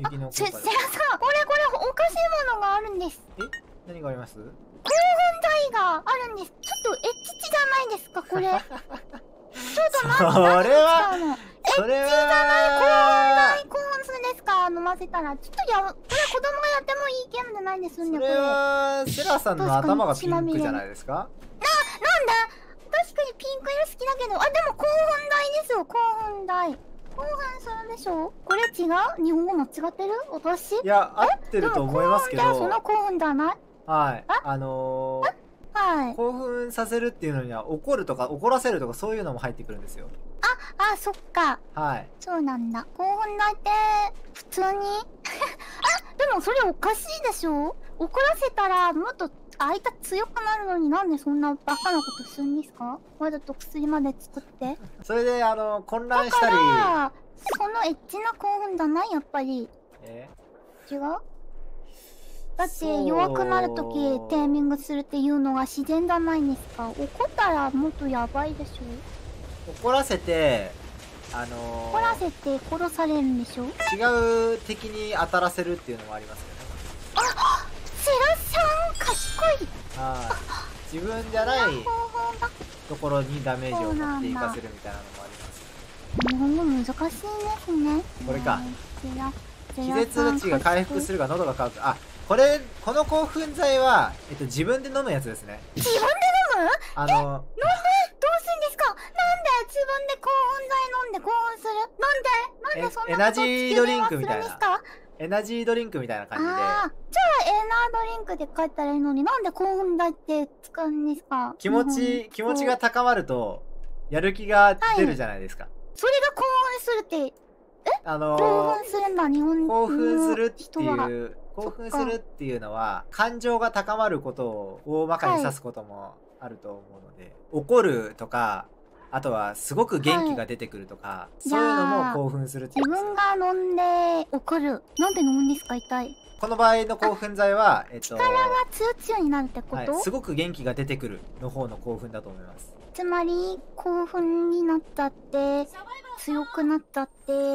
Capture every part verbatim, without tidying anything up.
雪の効せ、 果で。 せやさん、これこれおかしいものがあるんです。 え、何があります？ 興奮剤があるんです。ちょっとエッチじゃないですか、これ。ちょっと待って、 それは何に使うの？エッチそれはじゃない興奮剤、興奮するんですか？飲ませたら。ちょっとや、これ子供がやってもいいゲームじゃないんですよね、 それこれ。 はセラさんの頭がピンクじゃないですか？ なんだ、確かにピンク色好きだけど、あ、でも興奮剤ですよ、興奮剤。興奮するでしょ？これ違う？日本語間違ってる？私？ いや、合ってると思いますけど。 でも興奮剤はその興奮じゃない？ はい。あのー、 はい。 興奮させるっていうのには怒るとか怒らせるとかそういうのも入ってくるんですよ。 あ、そっか。 はい。 そうなんだ。興奮剤って普通にあ、でもそれおかしいでしょ？怒らせたらもっと相手強くなるのになんでそんなバカなことするんですか？わざと薬まで作って。 それであの混乱したり。 だからそのエッチな興奮じゃない？やっぱり。 え違う？だって弱くなるときテーミングするっていうのが自然じゃないんですか？怒ったらもっとやばいでしょ？ 怒らせて、あのー、 怒らせて殺されるんでしょ？ 違う敵に当たらせるっていうのもありますよね。 あ、セラさん賢い。 はい。自分じゃないところにダメージを持っていかせるみたいなのもあります。 日本語難しいですね。 これか。 気絶値が回復するが喉が渇く。あ、これ、この興奮剤は、えっと、自分で飲むやつですね。 自分で飲む？ あの、 飲む？どうするんですか？なんで自分で興奮剤飲んで興奮する？なんで？なんでそんなことエナジードリンクみたいな。 地球ではするんですか？ エナジードリンクみたいな感じで。 ああ、じゃあエナドリンクで帰ったらいいのになんで興奮剤って使うんですか？ 気持ち、気持ちが高まると、やる気が出るじゃないですか。はい、 それが興奮するって、えあのー、 興奮するんだ、日本興奮するっていう、興奮するっていうのは、感情が高まることを大まかに指すこともあると思うので、はい、怒るとか、あとはすごく元気が出てくるとか、はい、そういうのも興奮するって言うんです。 自分が飲んで怒る。なんで飲むんですか、一体。 この場合の興奮剤は、えっと、 力が強強になるってこと、 はい、すごく元気が出てくるの方の興奮だと思います。 つまり、興奮になったって、強くなったって、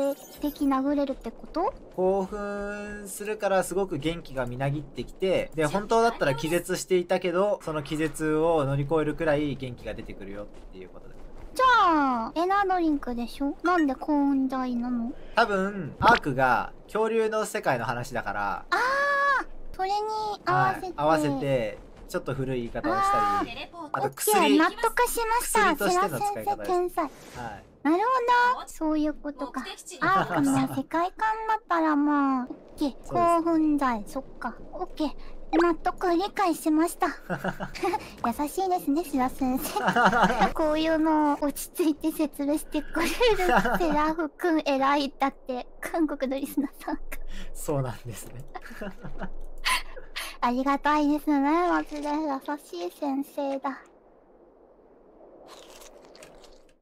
敵殴れるってこと？ 興奮するからすごく元気がみなぎってきて、で、本当だったら気絶していたけど、その気絶を乗り越えるくらい元気が出てくるよっていうことです。 じゃあ、エナドリンクでしょ？なんで興奮剤なの？ 多分、アークが恐竜の世界の話だから、 ああ、それに合わせて、はい、 合わせて、ちょっと古い言い方をしたり、あと薬、 納得しました。 薬としての使い方です。 天才。はい。なるほど。そういうことか。アークの世界観だったらまあ、オッケー。興奮剤、そっか。オッケー。納得理解しました。優しいですね、シラ先生。こういうのを落ち着いて説明してくれるセラフくん偉い。だって韓国のリスナーさんが。 そうなんですね。 ありがたいですね、マジで優しい先生だ。